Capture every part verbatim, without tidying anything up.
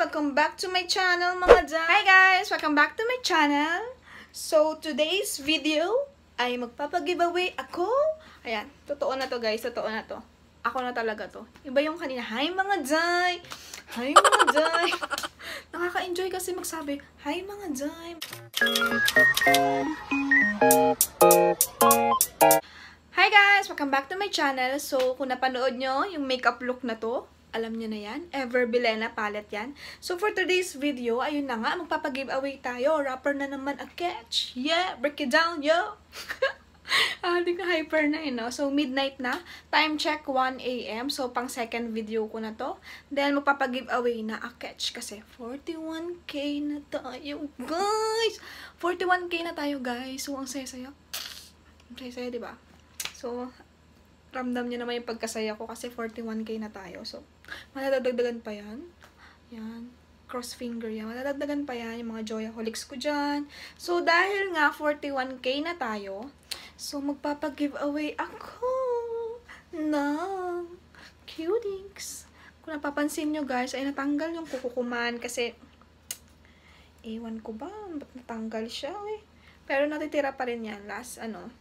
Welcome back to my channel, mga dyan! Hi guys! Welcome back to my channel! So, today's video ay magpapag-giveaway ako. Ayan, totoo na to guys, totoo na to. Ako na talaga to. Iba yung kanina. Hi mga Jay! Hi mga Jay! Nakaka-enjoy kasi magsabi, hi mga Jay! Hi guys! Welcome back to my channel. So, kung napanood nyo yung makeup look na to, alam nyo na yan. Ever Bilena palette yan. So, for today's video, ayun na nga, magpapag-giveaway tayo. Rapper na naman a catch. Yeah! Break it down, yo! Ah, di ka hyper na eh, no? So, midnight na. Time check, one A M So, pang second video ko na to. Then, magpapag-giveaway na a catch. Kasi, forty-one K na tayo, guys! forty-one K na tayo, guys. So, ang saya-saya. Ang saya-saya, diba? So, ramdam niyo naman yung pagkasaya ko kasi forty-one K na tayo. So, madadagdagan pa yan. Yan. Cross finger yan. Madadagdagan pa yan yung mga JOYAHOLICS ko dyan. So, dahil nga forty-one K na tayo, so, magpapag-giveaway ako ng cutics. Kung napapansin nyo guys, ay natanggal yung kukukuman kasi ewan ko ba, ba't natanggal siya eh. Pero natitira pa rin yan. Last, ano,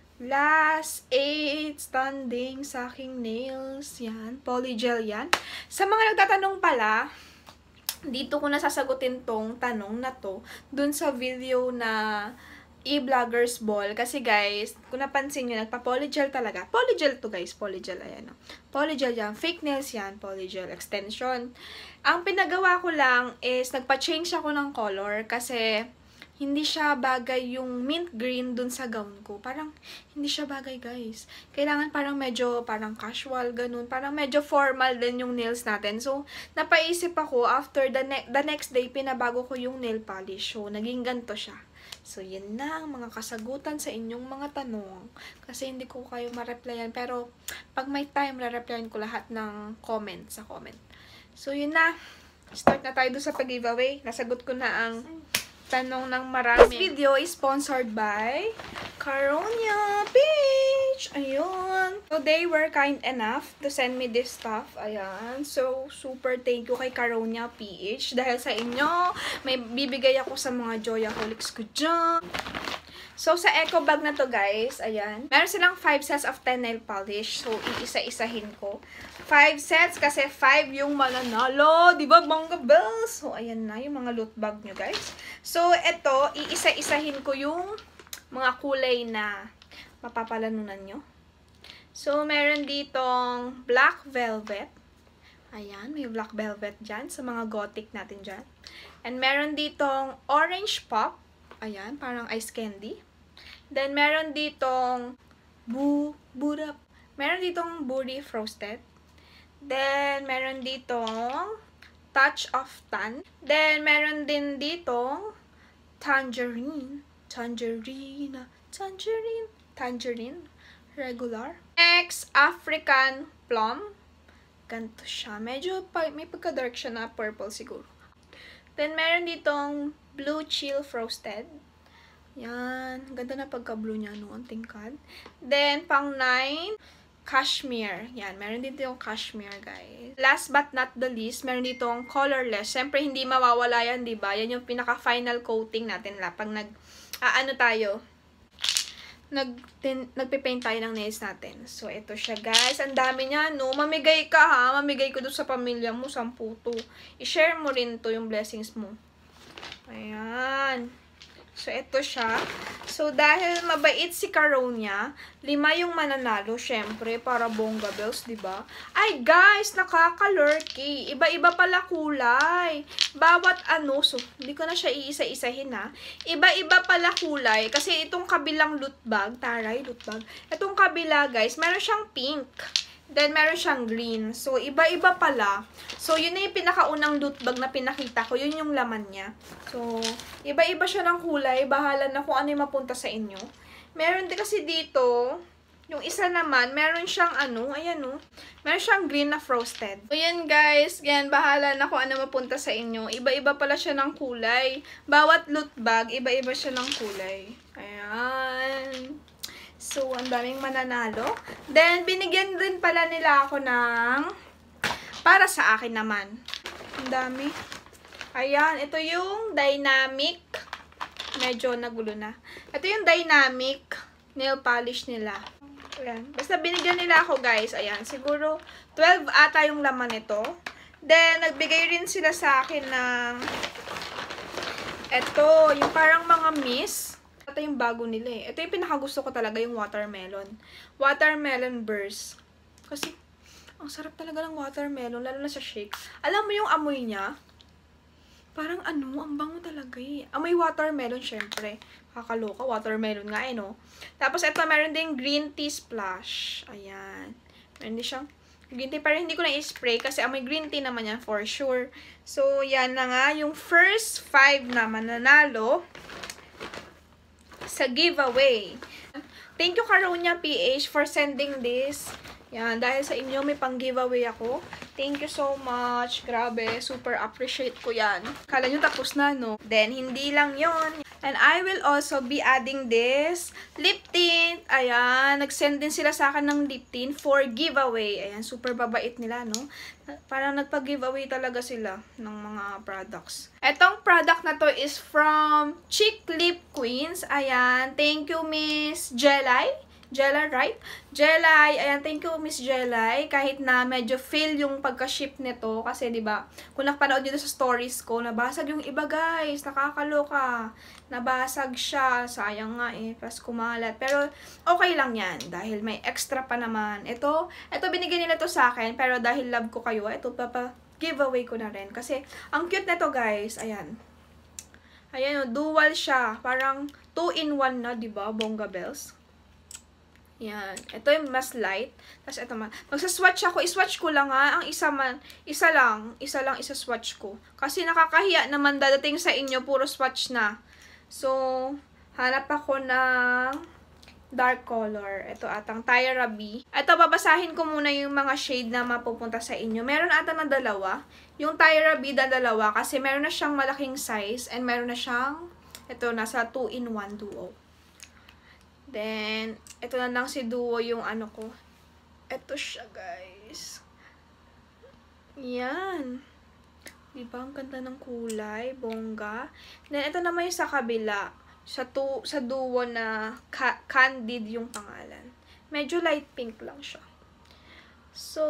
last eight standing sa aking nails. Yan. Polygel yan. Sa mga nagtatanong pala, dito ko nasasagutin tong tanong na to dun sa video na e-vloggers ball. Kasi guys, kung napansin nyo, nagpa-polygel talaga. Polygel to guys. Polygel. Ayan. No? Polygel yan. Fake nails yan. Polygel extension. Ang pinagawa ko lang is nagpa-change ako ng color kasi hindi siya bagay yung mint green dun sa gown ko. Parang, hindi siya bagay, guys. Kailangan parang medyo, parang casual, ganun. Parang medyo formal din yung nails natin. So, napaisip ako, after the, ne the next day, pinabago ko yung nail polish. So, naging ganito siya. So, yun na ang mga kasagutan sa inyong mga tanong. Kasi hindi ko kayo ma-replyan. Pero, pag may time, re-replyan ko lahat ng comment sa comment. So, yun na. Start na tayo doon sa pag-giveaway. Nasagot ko na ang tanong ng marami. This video is sponsored by Caronia Beach. Ayun. So, they were kind enough to send me this stuff. Ayan. So, super thank you kay Caronia P H. Dahil sa inyo, may bibigay ako sa mga JOYAHOLICS ko dyan. So, sa eco bag na to, guys, ayan. Meron silang five sets of ten nail polish. So, iisa-isahin ko. five sets kasi five yung mananalo. Diba, bangga bells? So, ayan na yung mga loot bag nyo, guys. So, eto, iisa-isahin ko yung mga kulay na mapapalanunan nyo. So, meron ditong black velvet. Ayan, may black velvet dyan sa mga gothic natin dyan. And meron ditong orange pop. Ayan, parang ice candy. Then, meron ditong bu burap. Meron ditong buri frosted. Then, meron ditong touch of tan. Then, meron din ditong tangerine. Tangerine. Tangerine. Tangerine. Regular. Next, African plum. Ganito siya. Medyo pa, may pagka-dark siya na purple siguro. Then, meron ditong blue chill frosted. Yan. Ganda na pagka-blue niya, no? Ang tingkad. Then, pang nine, cashmere. Yan. Meron dito yung cashmere, guys. Last but not the least, meron dito yung colorless. Siyempre, hindi mawawala yan, diba? Yan yung pinaka-final coating natin la. Pag nag, ah, ano tayo? Nag, nagpipaint tayo ng nails natin. So, ito siya, guys. Ang dami niya, no? Mamigay ka, ha? Mamigay ko doon sa pamilya mo. Sampu to. I-share mo rin to yung blessings mo. Ayan. So, ito siya. So, dahil mabait si Caronia, lima yung mananalo, syempre, para bongga bells, diba? Ay, guys, nakaka-lurky. Iba-iba pala kulay. Bawat ano, so, hindi ko na siya iisa-isahin, ha? Iba-iba pala kulay. Kasi itong kabilang loot bag, taray, loot bag. Itong kabila, guys, meron siyang pink. Then, meron siyang green. So, iba-iba pala. So, yun na yung pinakaunang loot bag na pinakita ko. Yun yung laman niya. So, iba-iba siya ng kulay. Bahala na kung ano yung mapunta sa inyo. Meron din kasi dito, yung isa naman, meron siyang ano, ayan o. Meron siyang green na frosted. So, yan guys. Yan, bahala na kung ano mapunta sa inyo. Iba-iba pala siya ng kulay. Bawat loot bag, iba-iba siya ng kulay. Ayan. So, ang daming mananalo. Then, binigyan din pala nila ako ng para sa akin naman. Ang dami. Ayan, ito yung dynamic. Medyo nagulo na. Ito yung dynamic nail polish nila. Ayan. Basta binigyan nila ako, guys. Ayan, siguro twelve ata yung laman nito. Then, nagbigay rin sila sa akin ng ito, yung parang mga mist. Ito yung bago nila eh. Ito yung pinakagusto ko talaga, yung watermelon. Watermelon burst. Kasi, ang sarap talaga ng watermelon, lalo na sa shake. Alam mo yung amoy niya? Parang ano, ang bango talaga eh. Amoy watermelon, syempre. Kakaloka, watermelon nga eh, no? Tapos, ito, meron din green tea splash. Ayan. Meron din siyang green tea, pero hindi ko na-spray kasi amoy green tea naman yan for sure. So, yan na nga, yung first five na mananalo sa giveaway. Thank you, Caronia P H, for sending this. Yan, dahil sa inyo, may pang-giveaway ako. Thank you so much. Grabe, super appreciate ko yan. Kala nyo tapos na, no? Then, hindi lang yon. And I will also be adding this lip tint. Ayan, nag-send din sila sa akin ng lip tint for giveaway. Ayan, super babait nila, no? Parang nagpa-giveaway talaga sila ng mga products. Etong product na to is from Chick Lip Queens. Ayan, thank you, Miss Jelay. Jelay, right? Jelay. Ayan, thank you, Miss Jelay. Kahit na medyo fail yung pagka-ship nito. Kasi, di ba, kung nakapanood nyo sa stories ko, nabasag yung iba, guys. Nakakaloka. Nabasag siya. Sayang nga eh. Plus kumalat. Pero, okay lang yan. Dahil may extra pa naman. Ito, ito binigay nila to sa akin. Pero dahil love ko kayo, ito papa giveaway ko na rin. Kasi, ang cute nito, guys. Ayan. Ayan, dual siya. Parang two in one na, di ba? Bongga bells. Yan. Ito yung mas light. Tapos ito man. Magsaswatch ako. I-swatch ko lang ha. Ang isa man. Isa lang. Isa lang isa-swatch ko. Kasi nakakahiya naman dadating sa inyo. Puro swatch na. So, hanap ako ng dark color. Ito atang Tyra B. Ito, babasahin ko muna yung mga shade na mapupunta sa inyo. Meron ata na dalawa. Yung Tyra B na dalawa. Kasi meron na siyang malaking size. And meron na siyang, ito, nasa two in one duo. Then, ito na lang si Duo yung ano ko. Ito siya, guys. Yan. Diba? Ang ganda ng kulay. Bongga. Then, ito naman yung sa kabila. Sa, tu sa Duo na ca Candid yung pangalan. Medyo light pink lang siya. So,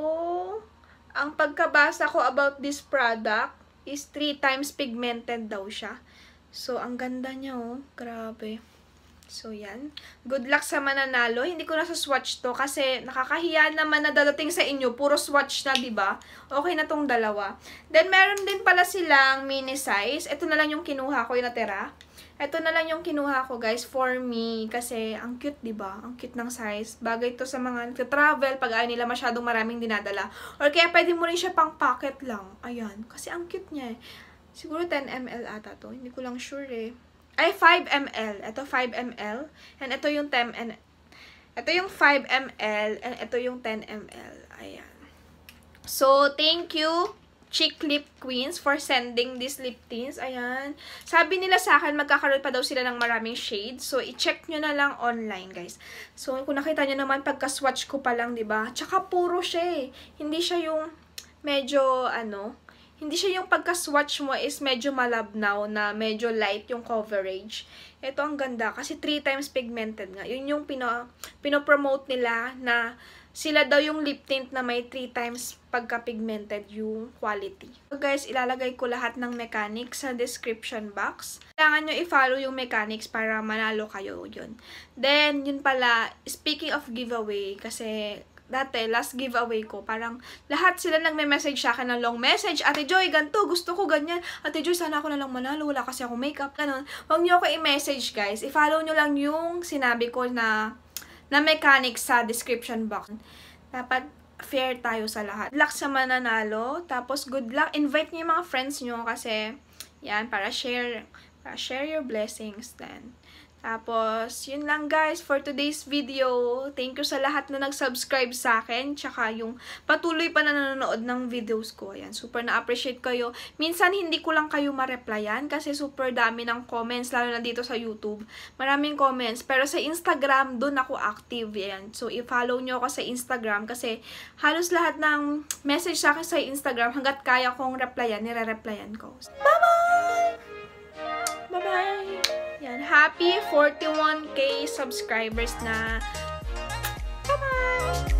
ang pagkabasa ko about this product is three times pigmented daw siya. So, ang ganda niya, oh. Grabe. So, yan. Good luck sa mananalo. Hindi ko na sa swatch to kasi nakakahiya naman na dadating sa inyo. Puro swatch na, diba? Okay na tong dalawa. Then, meron din pala silang mini size. Ito na lang yung kinuha ko, yung natira. Ito na lang yung kinuha ko, guys, for me. Kasi, ang cute, diba? Ang cute ng size. Bagay to sa mga nagta-travel pag ayaw nila masyadong maraming dinadala. Or kaya pwede mo rin siya pang pocket lang. Ayan. Kasi, ang cute niya eh. Siguro ten milliliters ata to. Hindi ko lang sure eh. Ay, five milliliters. Ito, five milliliters. And ito yung ten milliliters. Ito yung five milliliters. And ito yung ten milliliters. Ayan. So, thank you, Chick Lip Queens, for sending these lip tints. Ayan. Sabi nila sa akin, magkakaroon pa daw sila ng maraming shades. So, i-check nyo na lang online, guys. So, kung nakita nyo naman, pagka-swatch ko pa lang, diba? Tsaka puro siya eh. Hindi siya yung medyo, ano, hindi siya yung pagka-swatch mo is medyo malabnaw na medyo light yung coverage. Ito ang ganda kasi three times pigmented nga. Yun yung pino, pino-promote nila na sila daw yung lip tint na may three times pagka-pigmented yung quality. So guys, ilalagay ko lahat ng mechanics sa description box. Kailangan nyo i-follow yung mechanics para manalo kayo yun. Then, yun pala, speaking of giveaway, kasi dati, last giveaway ko, parang lahat sila nagme-message sa akin ng long message. Ate Joy, ganito, gusto ko ganyan. Ate Joy, sana ako na lang manalo. Wala kasi ako makeup. Ganon. Huwag nyo ako i-message, guys. I-follow nyo lang yung sinabi ko na, na mechanics sa description box. Dapat fair tayo sa lahat. Good luck sa mananalo. Tapos, good luck. Invite nyo yung mga friends nyo kasi, yan, para share, para share your blessings. Then, Tapos, yun lang guys for today's video. Thank you sa lahat na nag-subscribe sa akin. Tsaka yung patuloy pa na nanonood ng videos ko. Ayan, super na-appreciate kayo. Minsan, hindi ko lang kayo ma-replyan kasi super dami ng comments, lalo na dito sa YouTube. Maraming comments. Pero sa Instagram, dun ako active. Ayan. So, i-follow nyo ako sa Instagram kasi halos lahat ng message sa akin sa Instagram, hanggat kaya kong replyan, nire-replyan ko. Bye-bye! Bye-bye! Yan, happy forty-one K subscribers na. Bye-bye!